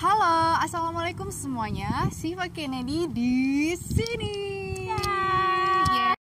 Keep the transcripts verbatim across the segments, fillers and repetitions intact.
Halo, assalamualaikum semuanya. Siva Kennedy di sini. Yeah.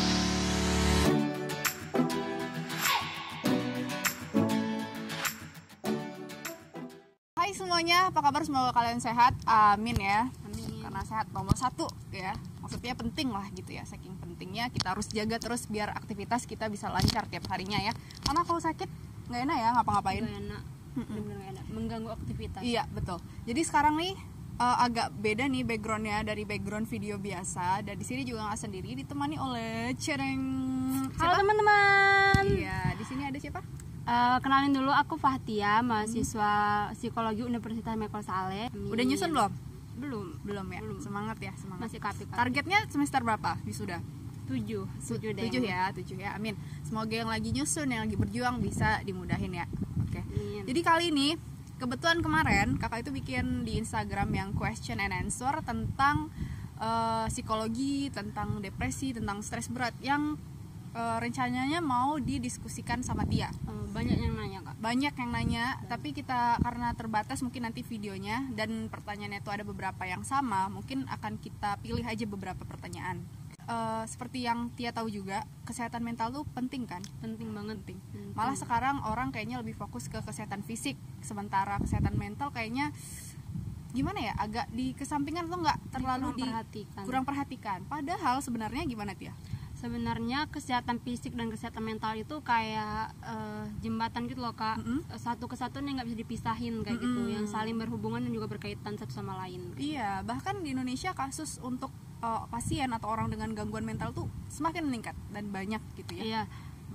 Hai semuanya, apa kabar? Semoga kalian sehat. Amin ya. Amin. Karena sehat nomor satu ya. Maksudnya penting lah gitu ya. Saking pentingnya kita harus jaga terus biar aktivitas kita bisa lancar tiap harinya ya. Karena kalau sakit nggak enak ya ngapa-ngapain. Nggak enak. Bener-bener nggak enak. Mengganggu aktivitas. Iya betul. Jadi sekarang nih uh, agak beda nih backgroundnya dari background video biasa. Dan di sini juga nggak sendiri, ditemani oleh Cereng. Halo teman-teman. Iya, di sini ada siapa? Uh, kenalin dulu, aku Fahtia, mahasiswa psikologi Universitas Michael Saleh. Udah nyusun belum? Belum. Belum ya. Belum. Semangat ya, semangat. Masih kapik. Targetnya semester berapa? Wisuda? Tujuh. Tujuh deh. Tujuh ya, tujuh ya. Amin. Semoga yang lagi nyusun, yang lagi berjuang bisa dimudahin ya. Oke. Amin. Jadi kali ini kebetulan kemarin kakak itu bikin di Instagram yang question and answer tentang uh, psikologi, tentang depresi, tentang stres berat yang uh, rencananya mau didiskusikan sama Tia. Uh, banyak yang nanya kak. Banyak yang nanya, tapi kita karena terbatas mungkin nanti videonya dan pertanyaannya itu ada beberapa yang sama, mungkin akan kita pilih aja beberapa pertanyaan. Uh, seperti yang Tia tahu juga, kesehatan mental tuh penting kan? Penting banget. Penting. Malah sekarang orang kayaknya lebih fokus ke kesehatan fisik, sementara kesehatan mental kayaknya gimana ya, agak dikesampingkan atau nggak terlalu kurang di perhatikan. kurang perhatikan. Padahal sebenarnya gimana Tia? Sebenarnya kesehatan fisik dan kesehatan mental itu kayak uh, jembatan gitu loh kak. Mm-hmm. Satu kesatuan yang nggak bisa dipisahin kayak Mm-hmm. gitu, yang saling berhubungan dan juga berkaitan satu sama lain. Iya, bahkan di Indonesia kasus untuk uh, pasien atau orang dengan gangguan mental tuh semakin meningkat dan banyak gitu ya. Iya.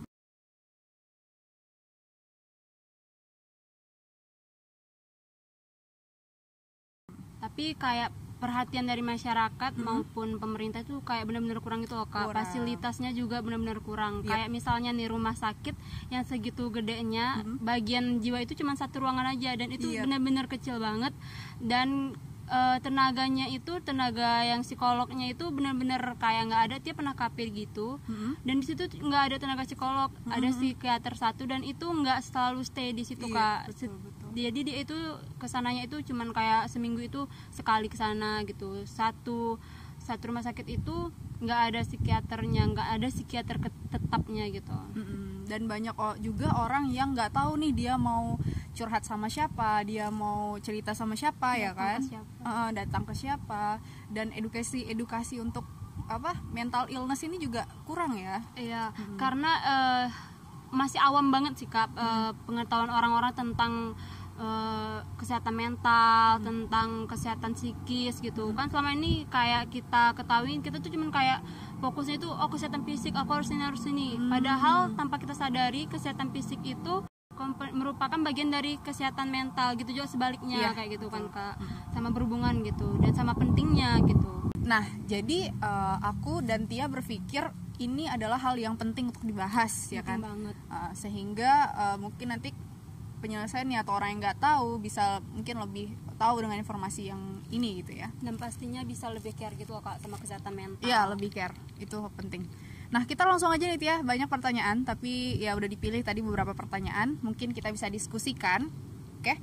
Tapi kayak perhatian dari masyarakat hmm. maupun pemerintah itu kayak benar-benar kurang gitu loh kak. Kurang. Fasilitasnya juga benar-benar kurang. Yep. Kayak misalnya nih rumah sakit yang segitu gedenya, hmm. bagian jiwa itu cuma satu ruangan aja dan itu yep. benar-benar kecil banget. Dan e, tenaganya itu tenaga yang psikolognya itu benar-benar kayak nggak ada. Dia pernah kapir gitu. Hmm. Dan di situ nggak ada tenaga psikolog, hmm. ada psikiater satu dan itu nggak selalu stay di situ yep, kak. Betul, betul. Jadi dia itu kesananya itu cuman kayak seminggu itu sekali kesana gitu. Satu satu rumah sakit itu nggak ada psikiaternya, nggak ada psikiater tetapnya gitu. Mm-mm. Dan banyak juga orang yang nggak tahu nih dia mau curhat sama siapa, dia mau cerita sama siapa datang ya kan? Ke siapa. Uh, datang ke siapa, dan edukasi edukasi untuk apa mental illness ini juga kurang ya? Iya, mm-hmm. karena uh, masih awam banget sih kak uh, pengetahuan orang-orang tentang Uh, kesehatan mental, hmm. tentang kesehatan psikis gitu hmm. kan selama ini kayak kita ketahui kita tuh cuman kayak fokusnya itu oh kesehatan fisik aku harus ini harus ini hmm. padahal tanpa kita sadari kesehatan fisik itu merupakan bagian dari kesehatan mental gitu juga sebaliknya yeah. kayak gitu kan kak hmm. sama berhubungan gitu dan sama pentingnya gitu. Nah jadi uh, aku dan Tia berpikir ini adalah hal yang penting untuk dibahas ya kan banget. Uh, sehingga uh, mungkin nanti penyelesaiannya atau orang yang nggak tahu bisa mungkin lebih tahu dengan informasi yang ini gitu ya, dan pastinya bisa lebih care gitu loh kak sama kesehatan mental. Iya lebih care, itu penting. Nah kita langsung aja nih Tia, banyak pertanyaan tapi ya udah dipilih tadi beberapa pertanyaan mungkin kita bisa diskusikan. Oke,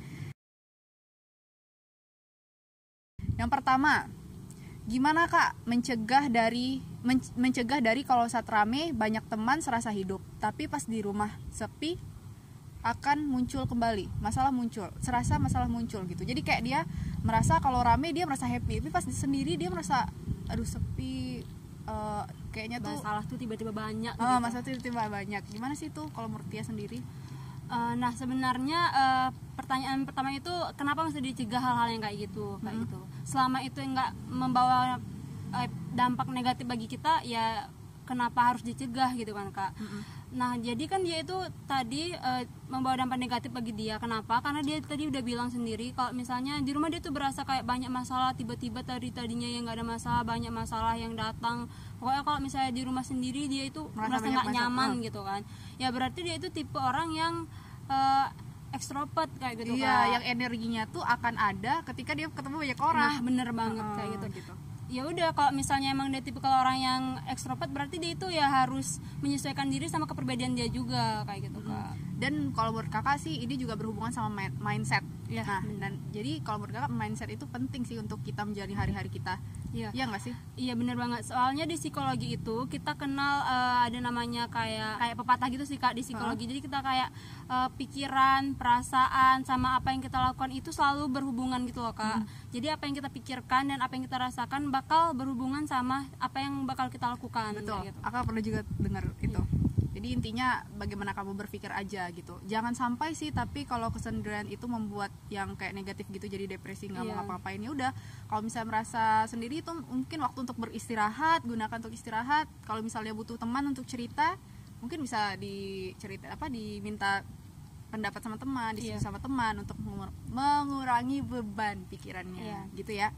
yang pertama, gimana kak mencegah dari men- mencegah dari kalau saat rame banyak teman serasa hidup tapi pas di rumah sepi akan muncul kembali masalah muncul serasa masalah muncul gitu. Jadi kayak dia merasa kalau rame dia merasa happy tapi pas sendiri dia merasa aduh sepi, uh, kayaknya tuh masalah tuh tiba-tiba banyak oh, gitu. Masalah tuh tiba-tiba banyak. Gimana sih tuh kalau menurut Tia sendiri? Uh, nah sebenarnya uh, pertanyaan pertama itu kenapa mesti dicegah hal-hal yang kayak gitu kayak hmm. gitu. Selama itu nggak membawa uh, dampak negatif bagi kita ya kenapa harus dicegah gitu kan kak. Hmm. Nah jadi kan dia itu tadi e, membawa dampak negatif bagi dia. Kenapa? Karena dia tadi udah bilang sendiri kalau misalnya di rumah dia tuh berasa kayak banyak masalah, tiba-tiba tadi tadinya yang nggak ada masalah banyak masalah yang datang. Pokoknya kalau misalnya di rumah sendiri dia itu merasa nggak nyaman gitu kan. Ya berarti dia itu tipe orang yang e, ekstrovert kayak gitu. Iya, yang energinya tuh akan ada ketika dia ketemu banyak orang. Nah bener banget uh, kayak gitu. gitu. Ya udah kalau misalnya emang dia tipe kalau orang yang ekstrovert berarti dia itu ya harus menyesuaikan diri sama kepribadian dia juga kayak gitu kak. Dan kalau menurut kakak sih ini juga berhubungan sama main- mindset. Ya, Nah, benar. dan jadi kalau menurut kakak mindset itu penting sih untuk kita menjalani hari-hari kita. Iya. Iya nggak sih? Iya benar banget. Soalnya di psikologi itu kita kenal uh, ada namanya kayak kayak pepatah gitu sih Kak di psikologi. Uh-huh. Jadi kita kayak uh, pikiran, perasaan sama apa yang kita lakukan itu selalu berhubungan gitu loh Kak. Hmm. Jadi apa yang kita pikirkan dan apa yang kita rasakan bakal berhubungan sama apa yang bakal kita lakukan. Betul. Gitu. Aku pernah juga dengar itu. Iya. Jadi intinya bagaimana kamu berpikir aja gitu. Jangan sampai sih, tapi kalau kesendirian itu membuat yang kayak negatif gitu, jadi depresi, nggak Iya. mau ngapa-ngapain, ya udah. Kalau misalnya merasa sendiri itu mungkin waktu untuk beristirahat, gunakan untuk istirahat. Kalau misalnya butuh teman untuk cerita, mungkin bisa dicerita apa diminta pendapat sama teman, diskusi Iya. sama teman untuk mengur- mengurangi beban pikirannya. Iya. Gitu ya.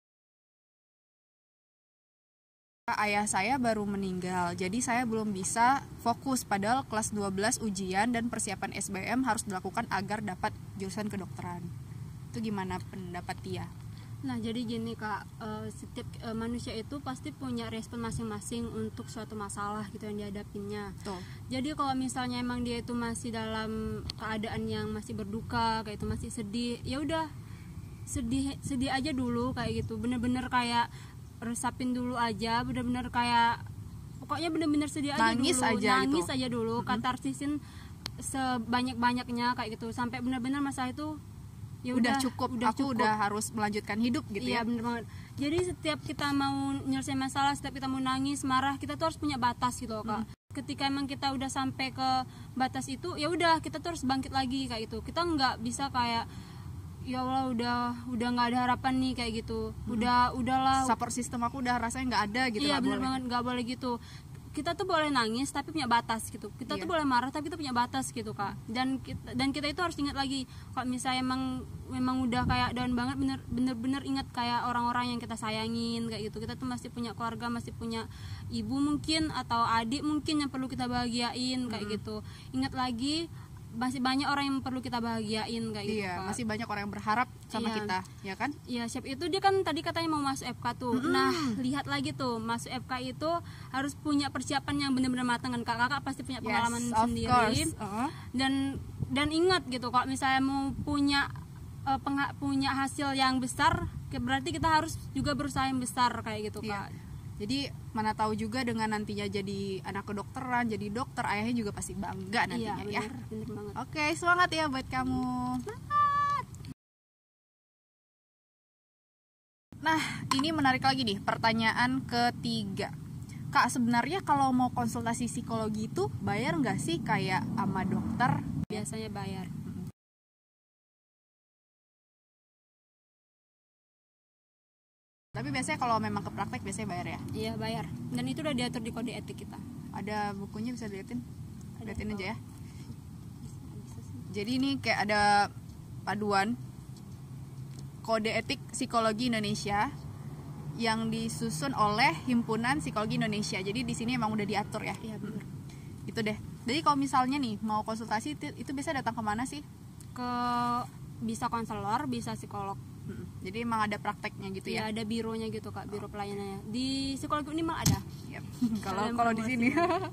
Ayah saya baru meninggal, jadi saya belum bisa fokus, padahal kelas dua belas ujian dan persiapan S B M harus dilakukan agar dapat jurusan kedokteran. Itu gimana pendapat Tia? Nah jadi gini Kak, uh, setiap uh, manusia itu pasti punya respon masing-masing untuk suatu masalah gitu yang dihadapinya. Tuh. Jadi kalau misalnya emang dia itu masih dalam keadaan yang masih berduka, kayak itu masih sedih, ya udah sedih sedih aja dulu kayak gitu, bener-bener kayak resapin dulu aja, bener-bener kayak pokoknya bener-bener sedih aja nangis dulu, aja nangis gitu. aja dulu, mm-hmm. katarsisin sebanyak-banyaknya kayak gitu, sampai benar-benar masalah itu ya udah cukup, udah aku cukup. udah harus melanjutkan hidup gitu. Iya, ya. Bener banget. Jadi setiap kita mau nyelesain masalah, setiap kita mau nangis, marah, kita tuh harus punya batas gitu loh Kak. Hmm. Ketika emang kita udah sampai ke batas itu, ya udah kita tuh harus bangkit lagi kayak gitu. Kita nggak bisa kayak ya Allah udah udah nggak ada harapan nih kayak gitu. Udah hmm. udahlah. Support system aku udah rasanya nggak ada gitu. Iya bener banget, nggak boleh gitu. Kita tuh boleh nangis tapi punya batas gitu. Kita iya. tuh boleh marah tapi kita punya batas gitu Kak. Dan kita, dan kita itu harus ingat lagi kalau misalnya emang memang udah kayak down banget, bener bener-bener ingat kayak orang-orang yang kita sayangin kayak gitu. Kita tuh masih punya keluarga, masih punya ibu mungkin atau adik mungkin yang perlu kita bahagiain kayak hmm. gitu. Ingat lagi masih banyak orang yang perlu kita bahagiain kayak iya, gitu Kak. Masih banyak orang yang berharap sama iya. kita, ya kan? Iya, Chef itu dia kan tadi katanya mau masuk F K tuh. Mm-hmm. Nah, lihat lagi tuh, masuk F K itu harus punya persiapan yang benar-benar matang kan. Kakak pasti punya pengalaman yes, sendiri. Uh-huh. Dan dan ingat gitu, kalau misalnya mau punya uh, pengha- punya hasil yang besar, berarti kita harus juga berusaha yang besar kayak gitu, iya. Kak. Jadi mana tahu juga dengan nantinya jadi anak kedokteran, jadi dokter, ayahnya juga pasti bangga nantinya. Iya, bener, ya. Bener banget. Oke, semangat ya buat kamu. Semangat. Nah, ini menarik lagi nih, pertanyaan ketiga. Kak, sebenarnya kalau mau konsultasi psikologi itu bayar nggak sih kayak sama dokter? Biasanya bayar. Tapi biasanya kalau memang ke praktek biasanya bayar ya? Iya bayar. Dan itu udah diatur di kode etik kita. Ada bukunya bisa dilihatin? Ada. Lihatin aja ya. Jadi ini kayak ada paduan kode etik psikologi Indonesia yang disusun oleh Himpunan Psikologi Indonesia. Jadi di sini emang udah diatur ya. Iya benar. Itu deh. Jadi kalau misalnya nih mau konsultasi itu, itu biasa datang kemana sih? Ke bisa konselor, bisa psikolog. Hmm. Jadi emang ada prakteknya gitu ya? Ya ada bironya gitu Kak, biro pelayanannya. Di psikologi Unimal ada. Yep. Kalau kalau di sini.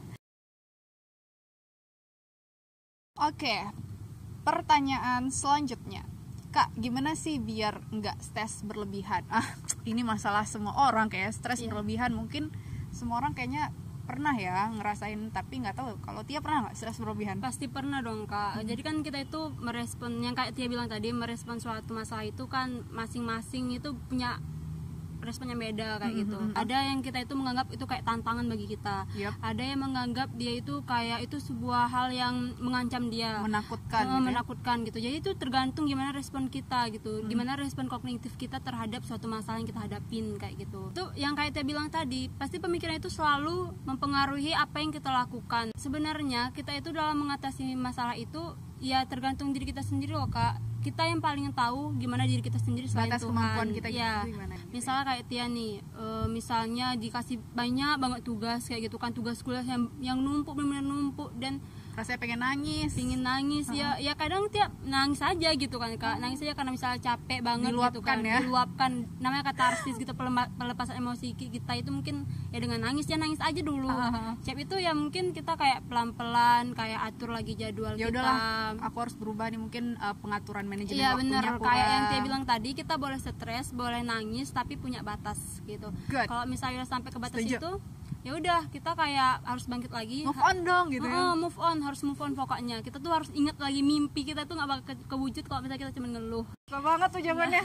Oke. Pertanyaan selanjutnya. Kak, gimana sih biar nggak stres berlebihan? Ah, ini masalah semua orang kayak stres yeah. berlebihan. Mungkin semua orang kayaknya pernah ya ngerasain, tapi nggak tahu kalau Tia pernah nggak stres berlebihan? Pasti pernah dong Kak. Hmm. Jadi kan kita itu merespon yang kayak Tia bilang tadi, merespon suatu masalah itu kan masing-masing itu punya responnya beda kayak gitu. Mm-hmm. Ada yang kita itu menganggap itu kayak tantangan bagi kita. Yep. Ada yang menganggap dia itu kayak itu sebuah hal yang mengancam dia, menakutkan, uh, gitu menakutkan ya? gitu. Jadi itu tergantung gimana respon kita gitu, mm. gimana respon kognitif kita terhadap suatu masalah yang kita hadapin kayak gitu. Itu yang kayak Tia bilang tadi, pasti pemikiran itu selalu mempengaruhi apa yang kita lakukan. Sebenarnya kita itu dalam mengatasi masalah itu ya tergantung diri kita sendiri loh Kak. Kita yang paling tahu gimana diri kita sendiri selain batas Tuhan. Kemampuan kita ya. Gitu gimana? Misalnya kayak Tia nih, e, misalnya dikasih banyak banget tugas kayak gitu kan, tugas kuliah yang yang numpuk benar-benar numpuk dan rasanya pengen nangis, pingin nangis uh-huh. ya ya kadang tiap nangis aja gitu kan Kak, nangis aja karena misalnya capek banget diluapkan, gitu kan ya? diluapkan, namanya katarsis gitu, pelepasan emosi kita itu mungkin ya dengan nangis, ya nangis aja dulu. uh-huh. Cep itu ya mungkin kita kayak pelan-pelan kayak atur lagi jadwal ya kita. Udahlah, aku harus berubah nih mungkin uh, pengaturan manajemen ya, waktunya bener, kurang. Kayak yang dia bilang tadi, kita boleh stres, boleh nangis tapi punya batas gitu. Kalau misalnya sampai ke batas Setuju. Itu ya udah, kita kayak harus bangkit lagi, move on dong gitu ya. ya. Move on, harus move on pokoknya. Kita tuh harus ingat lagi mimpi kita tuh nggak bakal ke kewujud kalau misalnya kita cuma ngeluh. Suka banget tuh jawabannya.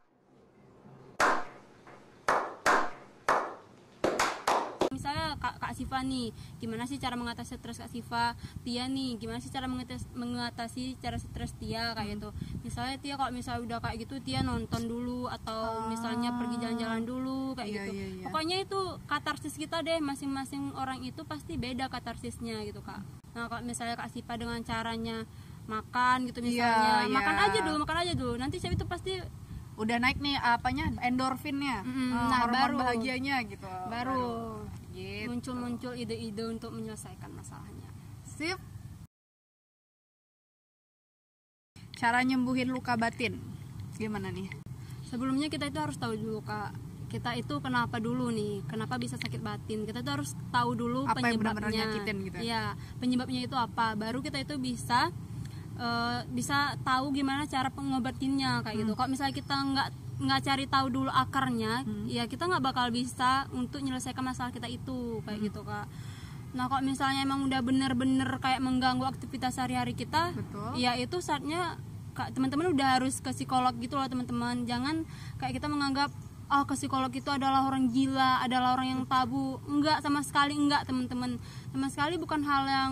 Misalnya Kak, Kak Siva nih, gimana sih cara mengatasi stres Kak Siva? Tia nih, gimana sih cara mengatasi, mengatasi cara stres Tia kayak gitu. Misalnya Tia kalau misalnya udah kayak gitu, Tia nonton dulu atau misalnya pergi jalan-jalan dulu kayak iya, gitu. Iya, iya. Pokoknya itu katarsis kita deh, masing-masing orang itu pasti beda katarsisnya gitu Kak. Nah kalau misalnya Kak Siva dengan caranya makan gitu misalnya, iya, makan iya. aja dulu, makan aja dulu. Nanti siapa itu pasti udah naik nih apanya, endorfinnya, mm, uh, nah hormon baru bahagianya gitu. Baru, baru. Gitu. muncul-muncul ide-ide untuk menyelesaikan masalahnya. Sip. Cara nyembuhin luka batin gimana nih? Sebelumnya kita itu harus tahu dulu Kak, kita itu kenapa dulu nih, kenapa bisa sakit batin. Kita tuh harus tahu dulu apa penyebabnya. Yang benar-benar nyakitin gitu. Ya, penyebabnya itu apa. Baru kita itu bisa uh, bisa tahu gimana cara pengobatinnya kayak hmm. gitu. Kalau misalnya kita nggak nggak cari tahu dulu akarnya, hmm. ya kita nggak bakal bisa untuk menyelesaikan masalah kita itu kayak hmm. gitu Kak. Nah kalau misalnya emang udah bener-bener kayak mengganggu aktivitas sehari-hari kita, Betul. ya itu saatnya Kak, teman-teman udah harus ke psikolog gitu loh teman-teman. Jangan kayak kita menganggap oh ke psikolog itu adalah orang gila, adalah orang yang tabu. Enggak, sama sekali enggak teman-teman. Sama sekali bukan hal yang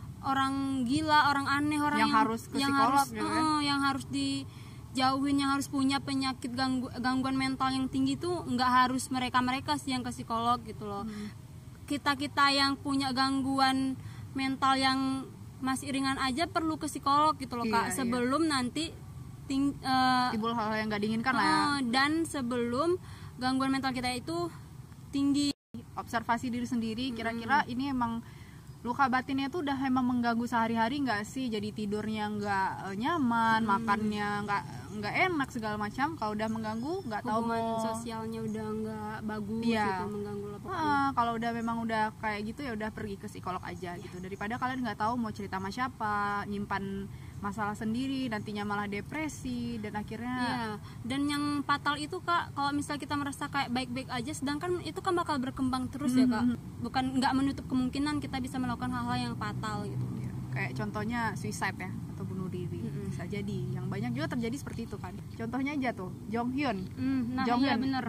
orang gila, orang aneh, orang yang, yang harus ke yang psikolog harus, gitu uh, ya? yang harus dijauhin, yang harus punya penyakit ganggu, gangguan mental yang tinggi tuh enggak harus mereka-mereka sih yang ke psikolog gitu loh. Hmm. Kita-kita yang punya gangguan mental yang masih ringan aja perlu ke psikolog gitu loh Kak, iya, sebelum iya. nanti ting, uh, timbul hal-hal yang nggak diinginkan uh, lah ya. Dan sebelum gangguan mental kita itu tinggi. Observasi diri sendiri, kira-kira hmm. ini emang luka batinnya tuh udah emang mengganggu sehari-hari nggak sih? Jadi tidurnya nggak uh, nyaman, hmm. makannya nggak nggak enak segala macam. Kalau udah mengganggu, nggak tahu mau sosialnya udah nggak bagus iya. gitu, mengganggu lah pokoknya. Uh, kalau udah memang udah kayak gitu ya udah pergi ke psikolog aja gitu. Daripada kalian nggak tahu mau cerita sama siapa, nyimpan masalah sendiri, nantinya malah depresi dan akhirnya. Iya. Dan yang fatal itu Kak, kalau misalnya kita merasa kayak baik-baik aja, sedangkan itu kan bakal berkembang terus mm-hmm. ya Kak. Bukan nggak menutup kemungkinan kita bisa melakukan hal-hal yang fatal gitu. Ya, kayak contohnya suicide ya atau bunuh diri mm-hmm. bisa jadi. Yang banyak juga terjadi seperti itu kan. Contohnya aja tuh Jong Hyun. Mm, nah Jong iya Hyun. bener.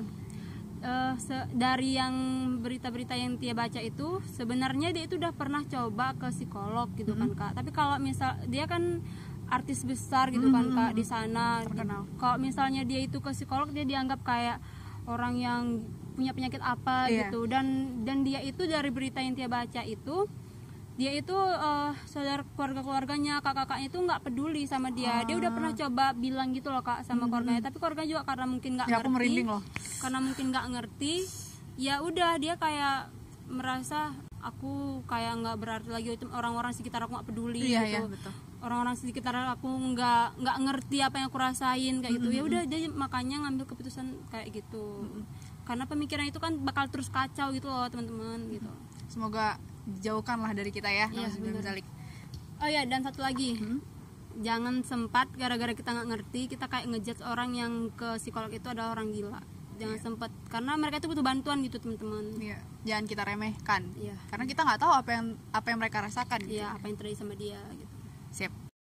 Uh, se- dari yang berita-berita yang Tia baca itu sebenarnya dia itu udah pernah coba ke psikolog gitu mm-hmm. kan Kak. Tapi kalau misal dia kan artis besar gitu kan mm-hmm. Kak di sana terkenal. Kalau misalnya dia itu ke psikolog, dia dianggap kayak orang yang punya penyakit apa yeah. gitu. Dan dan dia itu dari berita yang Tia baca itu, dia itu uh, saudara keluarga-keluarganya, kakak-kakaknya itu nggak peduli sama dia. Ah. Dia udah pernah coba bilang gitu loh Kak sama mm-hmm. keluarganya, tapi keluarga juga karena mungkin nggak ya, ngerti. Loh. Karena mungkin nggak ngerti, ya udah dia kayak merasa aku kayak nggak berarti lagi, orang-orang sekitar aku nggak peduli iya, gitu. Iya, betul. Orang-orang sekitar aku nggak nggak ngerti apa yang aku rasain kayak gitu. Mm-hmm. Ya udah dia makanya ngambil keputusan kayak gitu. Mm-hmm. Karena pemikiran itu kan bakal terus kacau gitu loh teman-teman gitu. Semoga jauhkanlah dari kita ya. Iya, oh ya, dan satu lagi. Hmm? Jangan sempat gara-gara kita nggak ngerti kita kayak ngejudge orang yang ke psikolog itu adalah orang gila. Jangan yeah. sempat, karena mereka itu butuh bantuan gitu teman-teman. Iya. Jangan kita remehkan. Iya. Karena kita nggak tahu apa yang apa yang mereka rasakan. Gitu. Iya, apa yang terjadi sama dia gitu. Siap.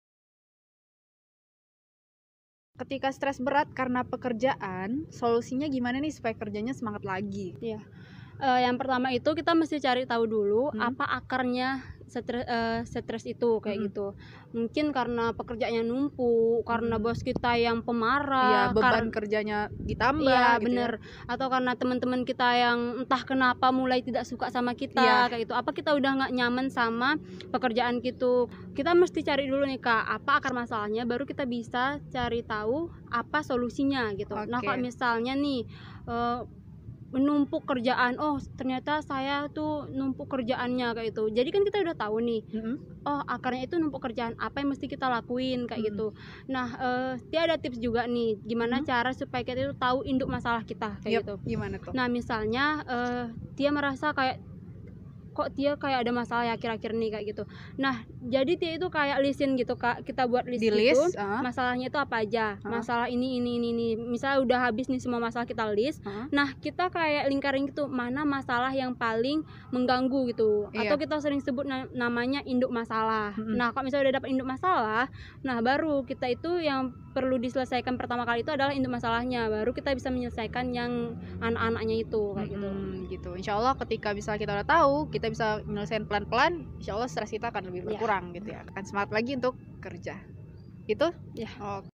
Ketika stres berat karena pekerjaan, solusinya gimana nih supaya kerjanya semangat lagi? Iya. Uh, yang pertama itu kita mesti cari tahu dulu hmm. apa akarnya stres, uh, stres itu kayak hmm. gitu. Mungkin karena pekerjaannya numpuk, karena hmm. bos kita yang pemarah, ya, beban kar- kerjanya ditambah. Iya gitu bener. Ya. Atau karena teman-teman kita yang entah kenapa mulai tidak suka sama kita ya. Kayak gitu. Apa kita udah nggak nyaman sama pekerjaan gitu? Kita mesti cari dulu nih Kak, apa akar masalahnya, baru kita bisa cari tahu apa solusinya gitu. Okay. Nah kalau misalnya nih uh, menumpuk kerjaan. Oh ternyata saya tuh numpuk kerjaannya kayak gitu. Jadi kan kita udah tahu nih, Mm-mm. oh akarnya itu numpuk kerjaan, apa yang mesti kita lakuin kayak Mm. gitu. Nah eh, dia ada tips juga nih, gimana Mm. cara supaya kita itu tahu induk masalah kita kayak Yup, gitu. gimana tuh? Nah misalnya eh, dia merasa kayak kok dia kayak ada masalah ya akhir-akhir nih kayak gitu. Nah jadi dia itu kayak listin gitu kak, kita buat list Di gitu, list, uh. masalahnya itu apa aja, Uh. masalah ini ini ini ini. Misalnya udah habis nih semua masalah kita list, Uh. nah kita kayak lingkarin gitu mana masalah yang paling mengganggu gitu, Iya. atau kita sering sebut na- namanya induk masalah. Mm-mm. Nah kalau misalnya udah dapat induk masalah, nah baru kita itu yang perlu diselesaikan pertama kali itu adalah induk masalahnya, baru kita bisa menyelesaikan yang anak-anaknya itu kayak gitu. Mm-mm, gitu. Insya Allah ketika misalnya kita udah tahu, kita bisa menyelesaikan pelan-pelan, insya Allah stres kita akan lebih Ya. berkurang gitu ya. Akan semangat lagi untuk kerja. Itu? Ya. Oke.